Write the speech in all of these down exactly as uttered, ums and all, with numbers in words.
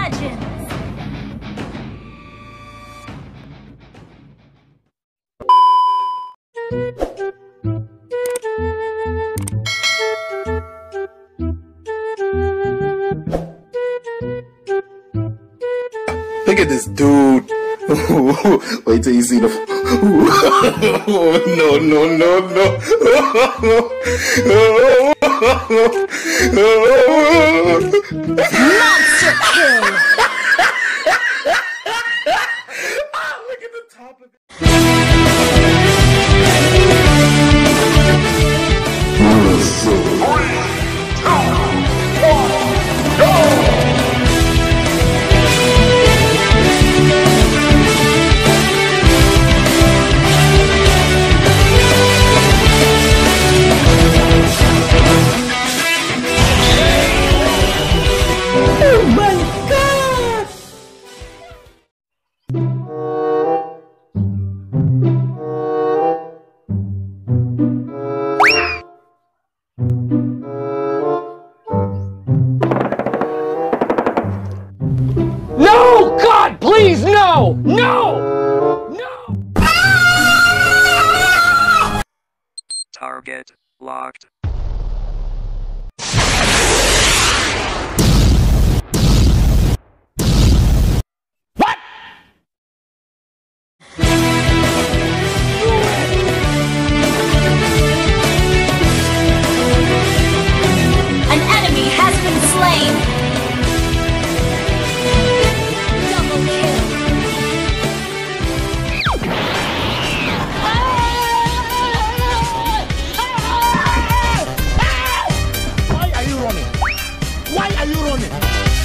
legends. Look at this dude. Wait till you see the. No, no, no, no. Monster kill. Look at the top of it. No! God, please, no! No! No! Target locked. What? An enemy has been slain. Double kill. Why are you running? Why are you running?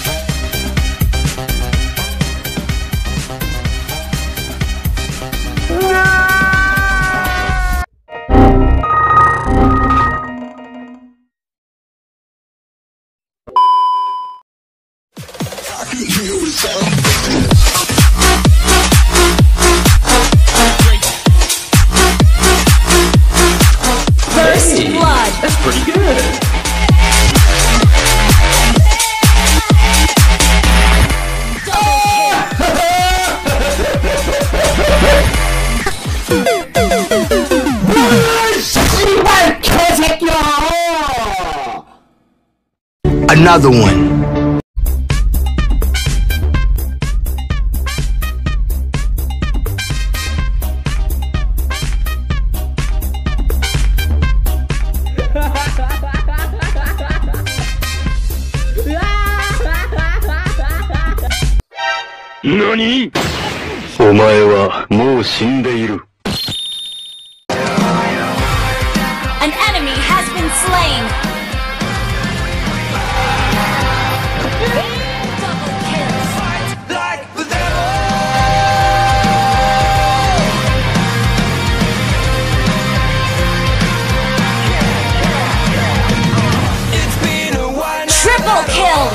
First blood. That's pretty good. Another one. NANI?お前はもう死んでいる。 An enemy has been slain. Double kill. Triple kill.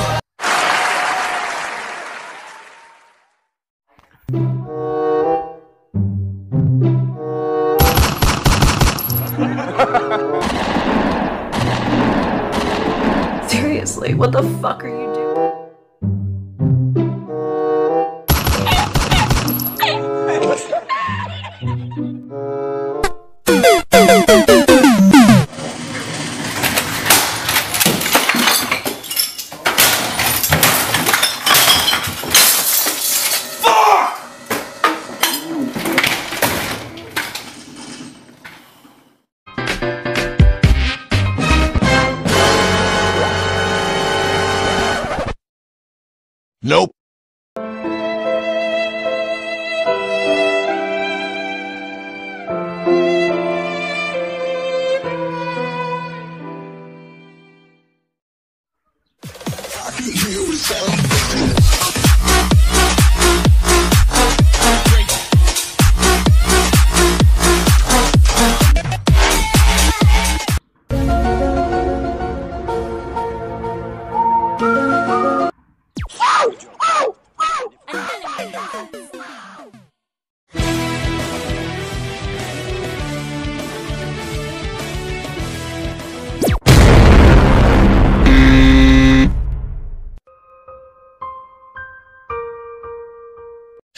Seriously, what the fuck are you doing? Nope.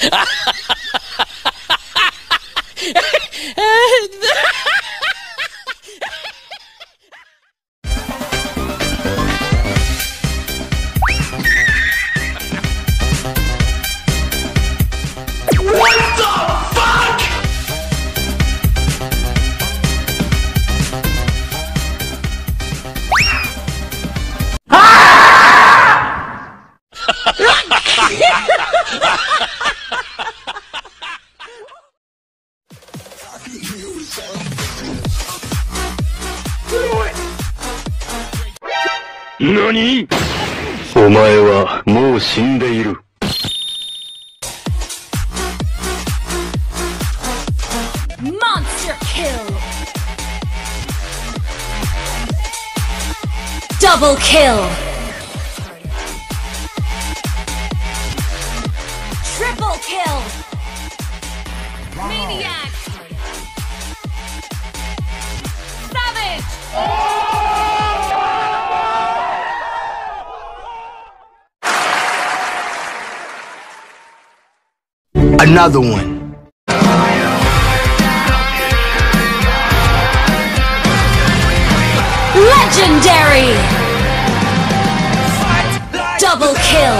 何？お前はもう死んでいる。 Monster kill! Double kill! Triple kill! Maniac! Savage! Another one. Legendary! Double kill!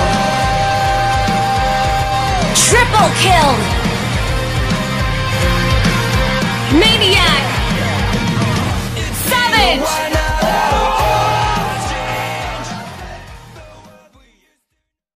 Triple kill! Maniac! Savage!